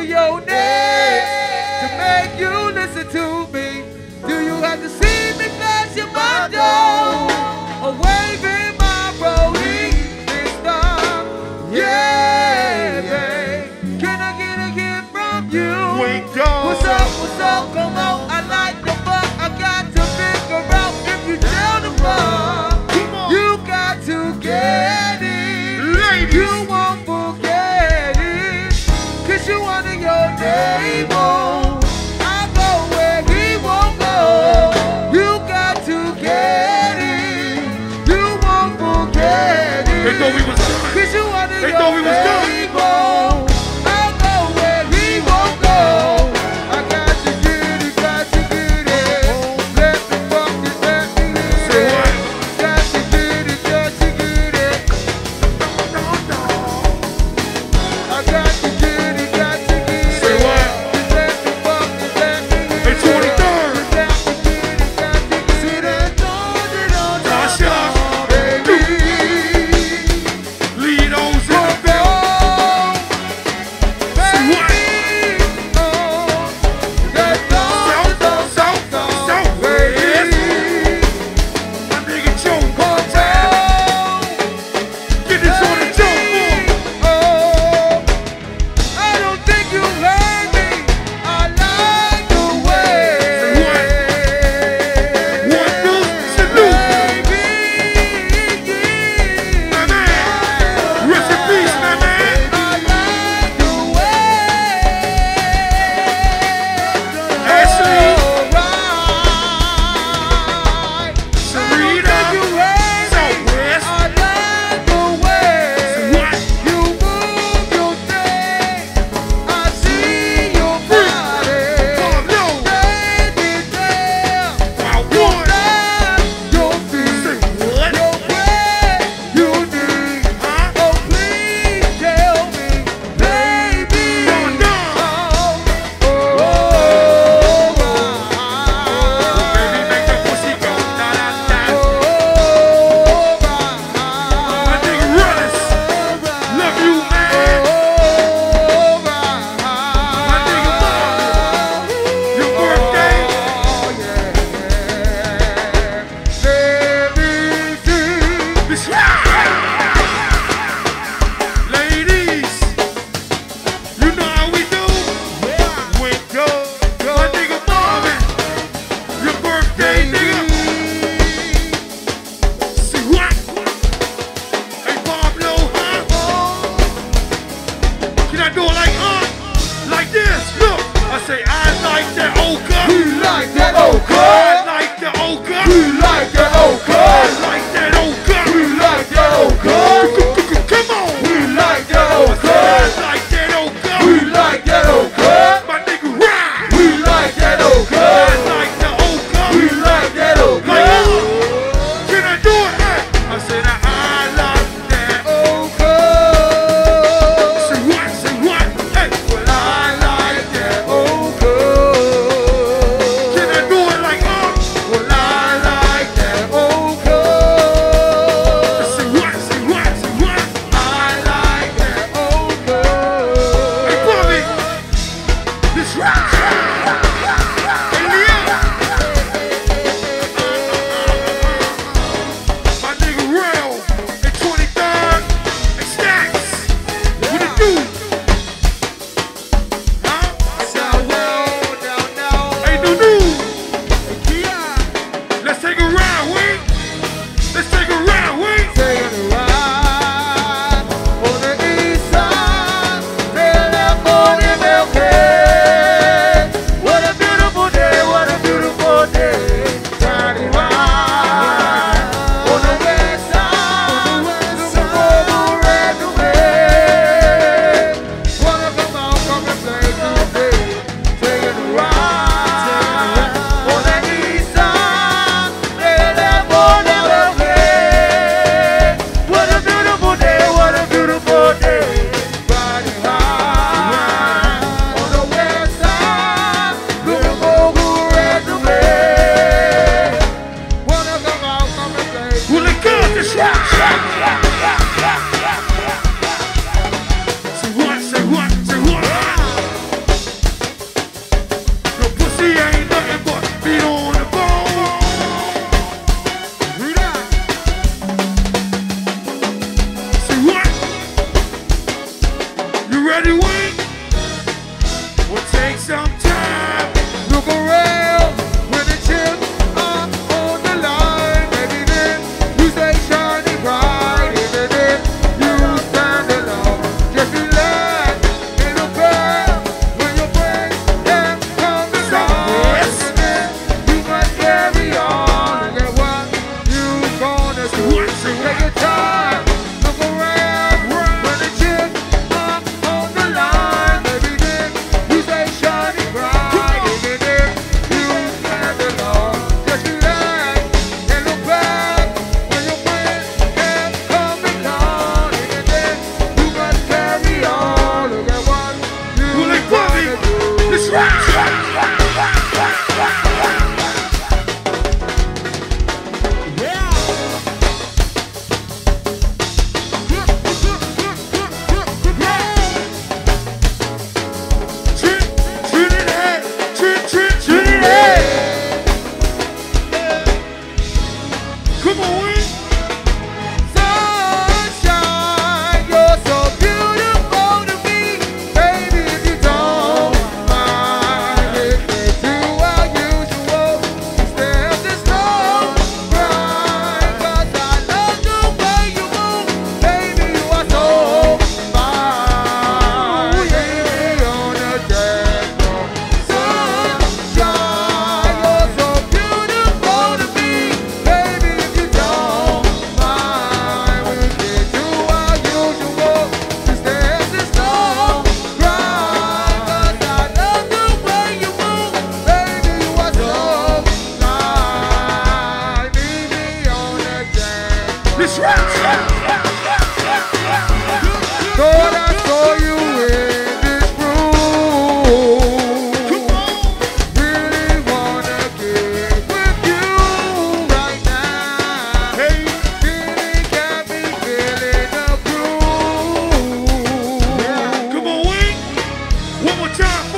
your name to make you listen to me? Do you have to see me flashing my door or waving my rolling pistol? Yeah, babe. Can I get a gift from you? Wake up. What's up? What's up? Come on. I like the fuck. I got to figure out if you tell the fuck. You got to get it. Ladies. You won't forget it. Cause you under your neighbor. I go where he won't go. You got to get it. You won't forget it. They thought we was done. Cause you under They your thought we was done. neighbor. I go where he won't go. I got to get it, got to get it. Let me fuck it, let me get Say it. what? Got to get it, got to get it. I got to get it, got to get it. Say what? Let me fuck it, let me get Hey, it. 23rd. Got to get it, got to get it. See that Tasha. baby. Lead on in the Come building. on. Come on, sunshine, you're so beautiful to me, baby. If you don't mind, if we do our usual, instead of this long ride, 'cause I love the way you move, baby. You are so fine, baby, on the dance floor. Sunshine, you're so beautiful to me, baby. If you don't mind, we can do our usual, instead of this long ride, 'cause I love the way you move, baby. You are so fine, baby, on the dance floor. Let's rock. Thought I saw you in this room. Come on. Really wanna get with you right now. Hey. Feeling got me feeling the groove. Come on, Wayne. One more time.